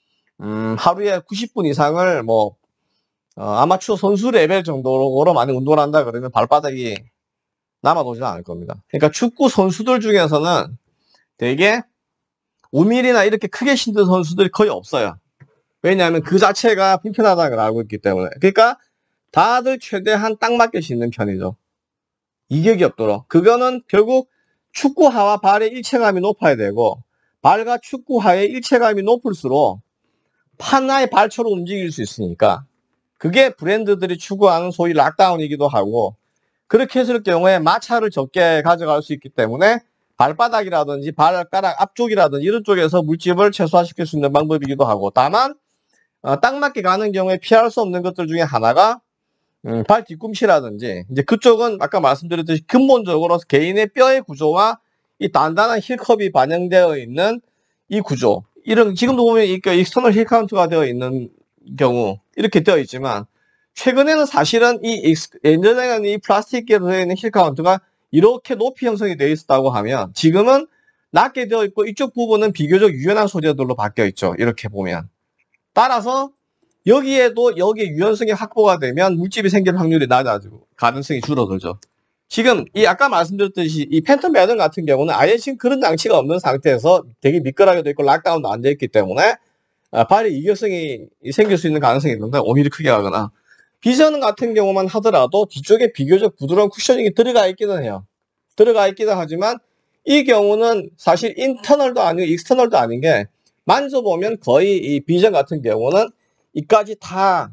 음, 하루에 구십 분 이상을 뭐 어, 아마추어 선수 레벨 정도로 많이 운동을 한다 그러면 발바닥이 남아도지는 않을 겁니다. 그러니까 축구 선수들 중에서는 되게 오 밀리미터나 이렇게 크게 신는 선수들이 거의 없어요. 왜냐하면 그 자체가 불편하다는 걸 알고 있기 때문에. 그러니까 다들 최대한 딱 맞게 신는 편이죠. 이격이 없도록. 그거는 결국 축구화와 발의 일체감이 높아야 되고 발과 축구화의 일체감이 높을수록 하나의 발처럼 움직일 수 있으니까 그게 브랜드들이 추구하는 소위 락다운이기도 하고 그렇게 했을 경우에 마찰을 적게 가져갈 수 있기 때문에 발바닥이라든지 발가락 앞쪽이라든지 이런 쪽에서 물집을 최소화시킬 수 있는 방법이기도 하고 다만 어, 딱 맞게 가는 경우에 피할 수 없는 것들 중에 하나가 음, 발 뒤꿈치라든지 이제 그쪽은 아까 말씀드렸듯이 근본적으로 개인의 뼈의 구조와 이 단단한 힐컵이 반영되어 있는 이 구조 이런 지금도 보면 이 익스터널 힐 카운트가 되어 있는 경우 이렇게 되어 있지만 최근에는 사실은 이 예전에는 이 플라스틱계로 되어 있는 힐 카운트가 이렇게 높이 형성이 되어 있었다고 하면 지금은 낮게 되어 있고 이쪽 부분은 비교적 유연한 소재들로 바뀌어 있죠. 이렇게 보면 따라서 여기에도 여기에 유연성이 확보가 되면 물집이 생길 확률이 낮아지고 가능성이 줄어들죠. 지금 이 아까 말씀드렸듯이 이 팬텀 배든 같은 경우는 아예 지금 그런 장치가 없는 상태에서 되게 미끄러게 돼 있고 락다운도 안 돼 있기 때문에 발에 이격성이 생길 수 있는 가능성이 있는데 오 밀리미터 크게 가거나 비전 같은 경우만 하더라도 뒤쪽에 비교적 부드러운 쿠셔닝이 들어가 있기는 해요. 들어가 있기는 하지만 이 경우는 사실 인터널도 아니고 익스터널도 아닌 게 만져보면 거의 이 비전 같은 경우는 이까지 다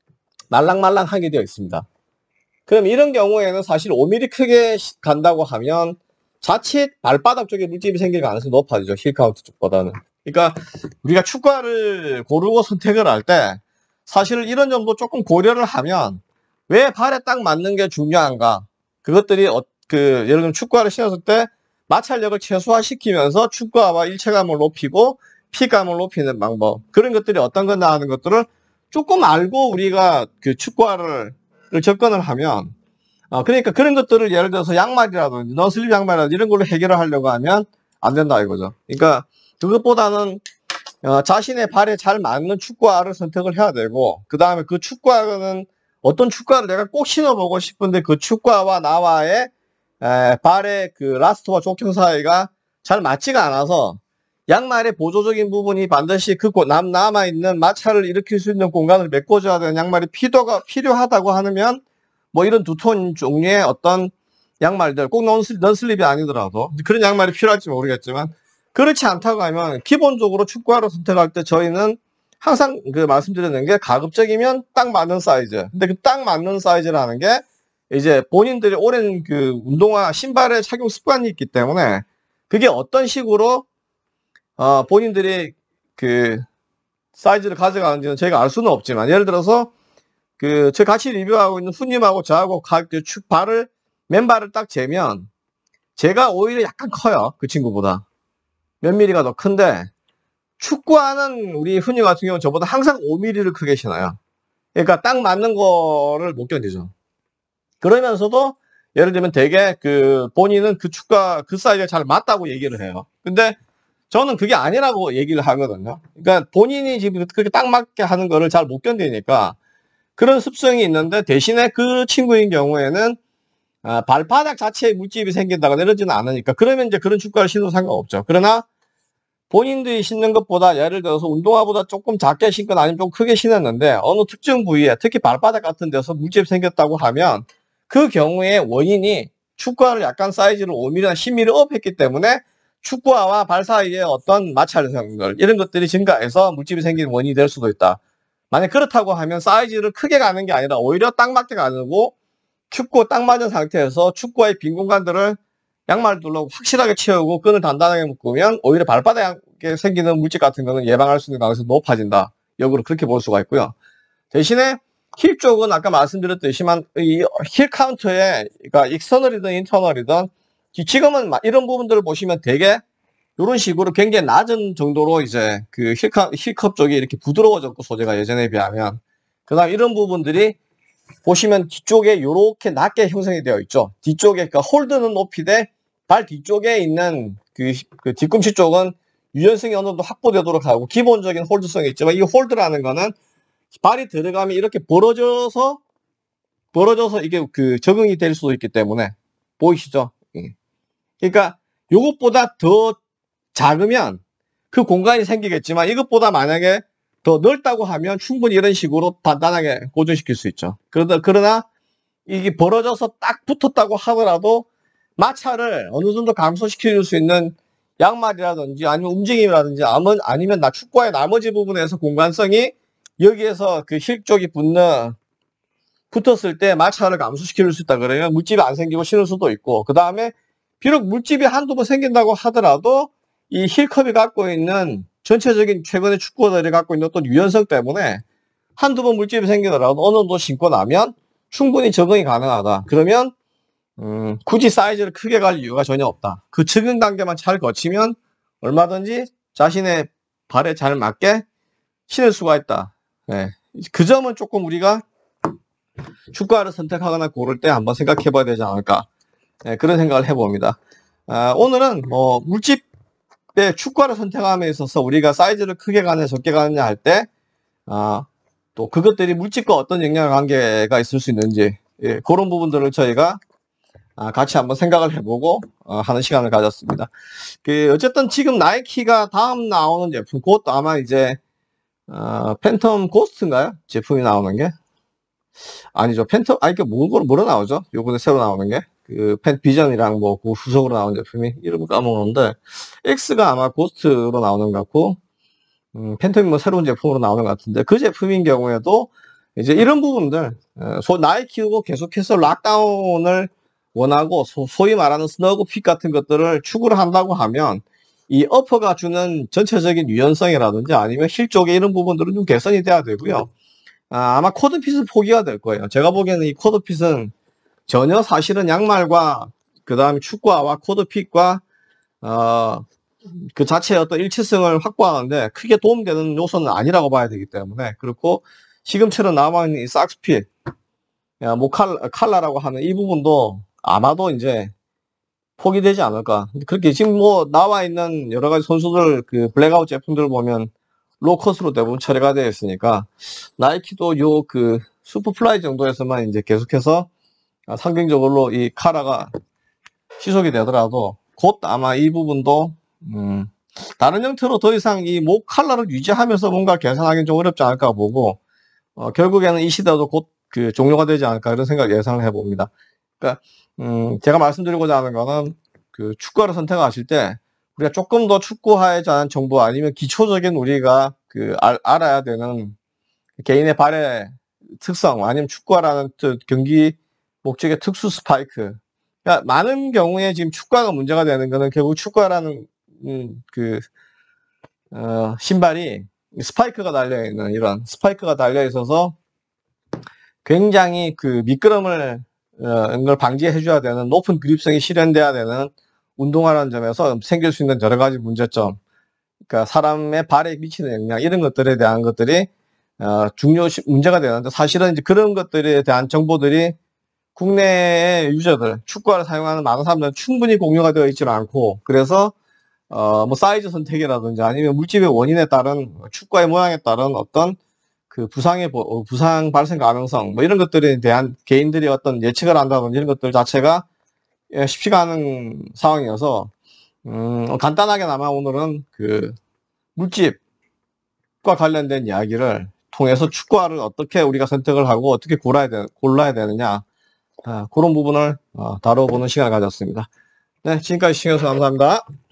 말랑말랑하게 되어 있습니다. 그럼 이런 경우에는 사실 오 밀리미터 크게 간다고 하면 자칫 발바닥 쪽에 물집이 생길 가능성이 높아지죠. 힐 카운트 쪽보다는. 그러니까 우리가 축구화를 고르고 선택을 할 때 사실 이런 점도 조금 고려를 하면 왜 발에 딱 맞는 게 중요한가? 그것들이 어, 그 예를 들면 축구화를 신었을 때 마찰력을 최소화시키면서 축구화와 일체감을 높이고 피감을 높이는 방법, 그런 것들이 어떤 거나 하는 것들을 조금 알고 우리가 그 축구화를 접근을 하면, 어, 그러니까 그런 것들을 예를 들어서 양말이라든지 너슬립 양말이라든지 이런 걸로 해결을 하려고 하면 안 된다 이거죠. 그러니까 그것보다는 어, 자신의 발에 잘 맞는 축구화를 선택을 해야 되고, 그 다음에 그 축구화는 어떤 축구화를 내가 꼭 신어보고 싶은데 그 축구화와 나와의 에, 발의 그 라스트와 족형 사이가 잘 맞지가 않아서 양말의 보조적인 부분이 반드시 그 남, 남아있는 마찰을 일으킬 수 있는 공간을 메꿔줘야 되는 양말이 필요가, 필요하다고 하면 뭐 이런 두톤 종류의 어떤 양말들, 꼭 넌슬, 넌슬립이 아니더라도 그런 양말이 필요할지 모르겠지만, 그렇지 않다고 하면 기본적으로 축구화를 선택할 때 저희는 항상 그 말씀드리는 게 가급적이면 딱 맞는 사이즈. 근데 그 딱 맞는 사이즈라는 게 이제 본인들이 오랜 그 운동화 신발의 착용 습관이 있기 때문에 그게 어떤 식으로 어 본인들이 그 사이즈를 가져가는지는 저희가 알 수는 없지만, 예를 들어서 그 저 같이 리뷰하고 있는 후님하고 저하고 가, 그 축, 발을 맨발을 딱 재면 제가 오히려 약간 커요. 그 친구보다 몇 미리가 더 큰데, 축구화는 우리 훈님 같은 경우는 저보다 항상 오 밀리미터를 크게 신어요. 그러니까 딱 맞는 거를 못 견디죠. 그러면서도 예를 들면 되게 그 본인은 그 축구화 그 사이즈가 잘 맞다고 얘기를 해요. 근데 저는 그게 아니라고 얘기를 하거든요. 그러니까 본인이 지금 그렇게 딱 맞게 하는 거를 잘 못 견디니까 그런 습성이 있는데, 대신에 그 친구인 경우에는 아, 발바닥 자체에 물집이 생긴다거나 이러지는 않으니까 그러면 이제 그런 축구화를 신어도 상관없죠. 그러나 본인들이 신는 것보다 예를 들어서 운동화보다 조금 작게 신거나 아니면 좀 크게 신었는데 어느 특정 부위에, 특히 발바닥 같은 데서 물집이 생겼다고 하면 그 경우에 원인이 축구화를 약간 사이즈를 오 밀리미터나 십 밀리미터 업 했기 때문에 축구화와 발 사이에 어떤 마찰성들 이런 것들이 증가해서 물집이 생기는 원인이 될 수도 있다. 만약 그렇다고 하면 사이즈를 크게 가는 게 아니라 오히려 딱 맞게 가는고, 축구 딱 맞은 상태에서 축구화의 빈 공간들을 양말들로 확실하게 채우고 끈을 단단하게 묶으면 오히려 발바닥에 생기는 물집 같은 거는 예방할 수 있는 가능성이 높아진다. 역으로 그렇게 볼 수가 있고요. 대신에 힐 쪽은 아까 말씀드렸듯이만 이 힐 카운터에, 그러니까 익스터널이든 인터널이든 지금은 이런 부분들을 보시면 되게 이런 식으로 굉장히 낮은 정도로 이제 그 힐컵, 힐컵 쪽이 이렇게 부드러워졌고, 소재가 예전에 비하면. 그 다음 이런 부분들이 보시면 뒤쪽에 이렇게 낮게 형성이 되어 있죠. 뒤쪽에, 그러니까 홀드는 높이 돼 발 뒤쪽에 있는 그, 그 뒤꿈치 쪽은 유연성이 어느 정도 확보되도록 하고 기본적인 홀드성이 있지만, 이 홀드라는 거는 발이 들어가면 이렇게 벌어져서 벌어져서 이게 그 적응이 될 수도 있기 때문에, 보이시죠? 그러니까 이것보다 더 작으면 그 공간이 생기겠지만 이것보다 만약에 더 넓다고 하면 충분히 이런 식으로 단단하게 고정시킬 수 있죠. 그러다, 그러나 이게 벌어져서 딱 붙었다고 하더라도 마찰을 어느 정도 감소시킬 수 있는 양말이라든지 아니면 움직임이라든지 아니면 나 축구화의 나머지 부분에서 공간성이 여기에서 그 힐 쪽이 붙는 붙었을 때 마찰을 감소시킬 수 있다 그러면 물집이 안 생기고 신을 수도 있고, 그 다음에 비록 물집이 한두 번 생긴다고 하더라도 이 힐컵이 갖고 있는 전체적인 최근의 축구화들이 갖고 있는 어떤 유연성 때문에 한두 번 물집이 생기더라도 어느 정도 신고 나면 충분히 적응이 가능하다. 그러면 음, 굳이 사이즈를 크게 갈 이유가 전혀 없다. 그 적응 단계만 잘 거치면 얼마든지 자신의 발에 잘 맞게 신을 수가 있다. 네. 그 점은 조금 우리가 축구화를 선택하거나 고를 때 한번 생각해 봐야 되지 않을까. 네, 그런 생각을 해봅니다. 아, 오늘은 뭐 물집의 축구화를 선택함에 있어서 우리가 사이즈를 크게 가느냐 적게 가느냐 할 때 아, 또 그것들이 물집과 어떤 영향 관계가 있을 수 있는지, 예, 그런 부분들을 저희가 아, 같이 한번 생각을 해보고 어, 하는 시간을 가졌습니다. 그 어쨌든 지금 나이키가 다음 나오는 제품, 그것도 아마 이제 어, 팬텀 고스트인가요? 제품이 나오는 게? 아니죠. 팬텀, 아니, 그, 뭐로, 뭐로 나오죠? 요번에 새로 나오는 게? 그, 팬, 비전이랑 뭐, 그 후속으로 나온 제품이, 이름을 까먹었는데, X가 아마 고스트로 나오는 것 같고, 음, 팬텀이 뭐 새로운 제품으로 나오는 것 같은데, 그 제품인 경우에도, 이제 이런 부분들, 소, 나이키도 계속해서 락다운을 원하고, 소, 소위 말하는 스너그핏 같은 것들을 추구를 한다고 하면, 이 어퍼가 주는 전체적인 유연성이라든지 아니면 힐 쪽에 이런 부분들은 좀 개선이 돼야 되고요. 아, 아마 코드핏은 포기가 될 거예요. 제가 보기에는 이 코드핏은 전혀 사실은 양말과 그 다음에 축구화와 코드핏과 어, 그 자체의 어떤 일치성을 확보하는데 크게 도움되는 요소는 아니라고 봐야 되기 때문에, 그렇고 지금처럼 남아있는 이 삭스핏, 뭐 칼, 칼라라고 하는 이 부분도 아마도 이제 포기되지 않을까. 그렇게 지금 뭐 나와 있는 여러 가지 선수들 그 블랙아웃 제품들 보면 로컷으로 대부분 처리가 되어 있으니까 나이키도 요 그 슈퍼플라이 정도에서만 이제 계속해서 상징적으로 이 카라가 지속이 되더라도 곧 아마 이 부분도 음 다른 형태로 더 이상 이 목 칼라를 유지하면서 뭔가 개선하기는 좀 어렵지 않을까 보고, 어 결국에는 이 시대도 곧 그 종료가 되지 않을까 이런 생각 예상을 해봅니다. 그러니까 음 제가 말씀드리고자 하는 거는 그 축구화를 선택하실 때 우리가 조금 더 축구화에 대한 정보 아니면 기초적인 우리가 그 알, 알아야 되는 개인의 발의 특성 아니면 축구화라는 경기 목적의 특수 스파이크. 그러니까 많은 경우에 지금 축구화가 문제가 되는 거는 결국 축구화라는 음, 그 어, 신발이 스파이크가 달려 있는 이런 스파이크가 달려 있어서 굉장히 그 미끄럼을 어, 걸 방지해 줘야 되는 높은 그립성이 실현돼야 되는 운동화라는 점에서 생길 수 있는 여러 가지 문제점, 그러니까 사람의 발에 미치는 영향 이런 것들에 대한 것들이 어, 중요시 문제가 되는데, 사실은 이제 그런 것들에 대한 정보들이 국내의 유저들, 축구화를 사용하는 많은 사람들은 충분히 공유가 되어 있지는 않고, 그래서 어, 뭐 사이즈 선택이라든지 아니면 물집의 원인에 따른 축구화의 모양에 따른 어떤 그 부상의 부상 발생 가능성 뭐 이런 것들에 대한 개인들이 어떤 예측을 한다든지 이런 것들 자체가 쉽지가 않은 상황이어서 음, 간단하게나마 오늘은 그 물집과 관련된 이야기를 통해서 축구화를 어떻게 우리가 선택을 하고 어떻게 골라야, 되, 골라야 되느냐, 아, 그런 부분을 어, 다뤄보는 시간을 가졌습니다. 네, 지금까지 시청해주셔서 감사합니다.